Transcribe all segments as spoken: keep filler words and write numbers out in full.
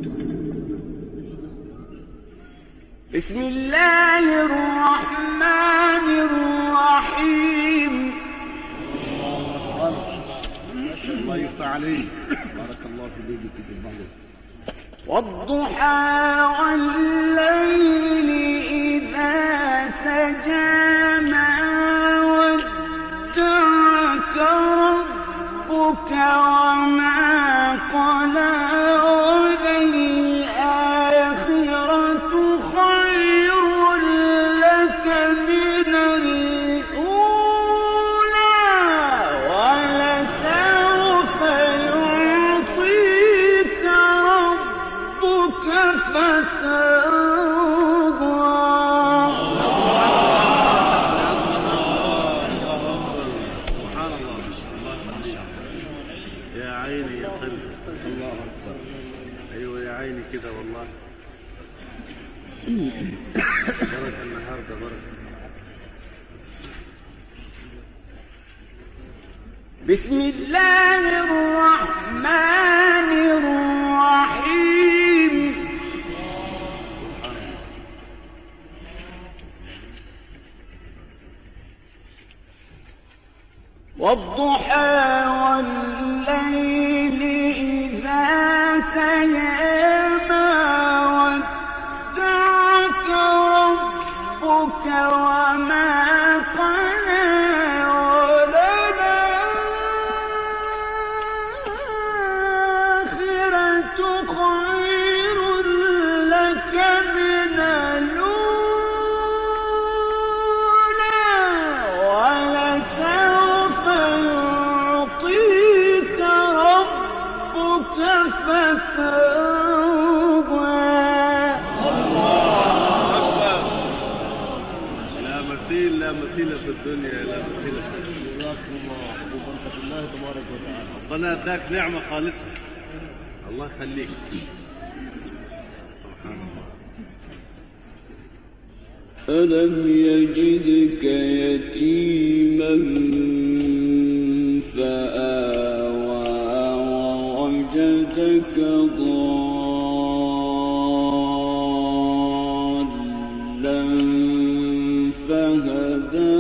بسم الله الرحمن الرحيم. الله يفتح عليك، بارك الله في بيتك في البلد. والضحى والليل إذا سجى ما ودعك ربك وما قلى وللآخرة خير لك من الأولى ولسوف يعطيك ربك فترضى. سبحان الله، يا عيني يا قلبي، الله أكبر. أيوة يا عيني كده والله. بركة النهارده، بركة. بسم الله الرحمن الرحيم. والضحى والليل إذا سجى ما ودعك ربك وما قلى وللآخرة خير لك من الأولى ولسوف يعطيك ربك فترضى. لا مثيل، لا مثيل في الدنيا، لا مثيل. جزاكم الله وبركة الله تبارك وتعالى. ربنا اداك نعمة خالصة، الله يخليك. سبحان الله. ألم يجدك يتيما فآوى ووجدك ضالا فهدى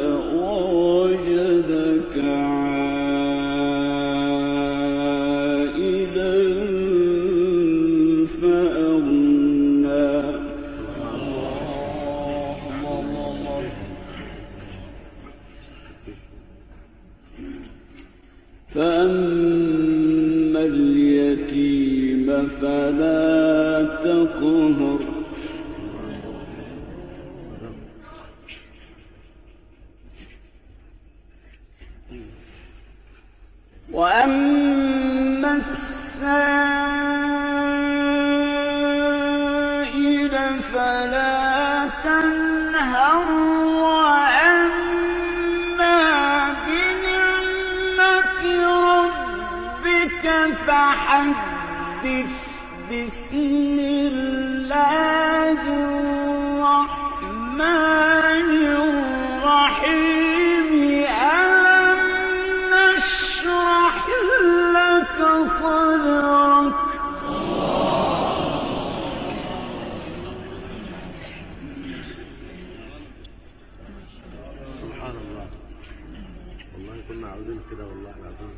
ووجدك عائلا فأغنى. فأما اليتيم فلا تقهر وأما السائل فلا تنهر وأما بنعمة ربك فحدث. بسم الله الرحمن الرحيم. ألم نشرح لك صدرك سبحان الله، والله كنا عاوزين كده والله العظيم.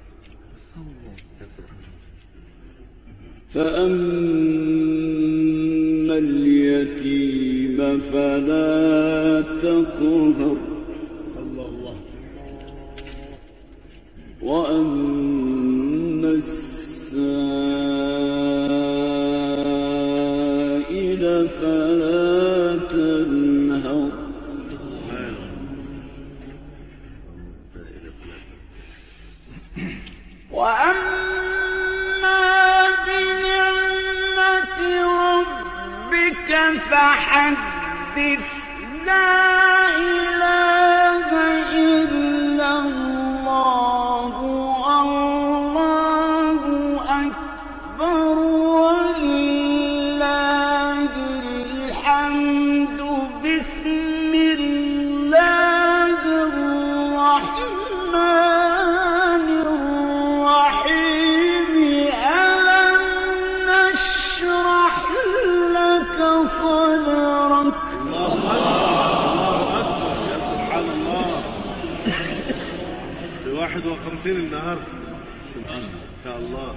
فأما اليتيم فلا تقهر وأما السائل فلا تنهر. وأما بنعمة ربك فحدث. لا إله إلا الله والله أكبر ولله الحمد. بسم الله الرحمن الرحيم. ألم نشرح الواحد وخمسين النهاردة إن شاء الله.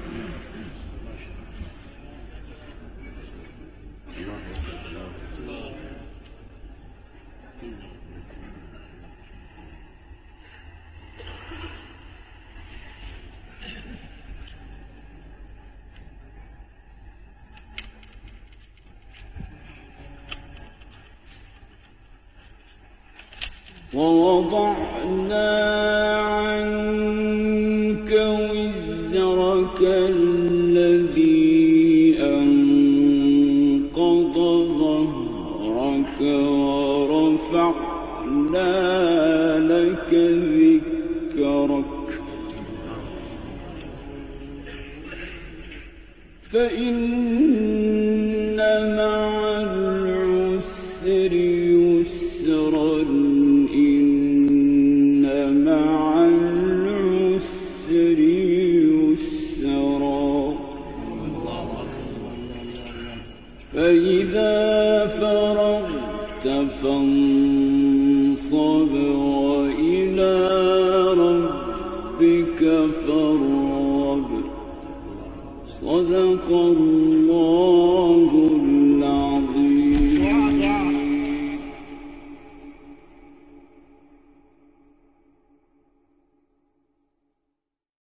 ووضعنا عنك وزرك الذي أنقض ظهرك ورفعنا لك ذكرك فإن مع العسر يسرا فإذا فرغت فانصب وإلى ربك فارغب. صدق الله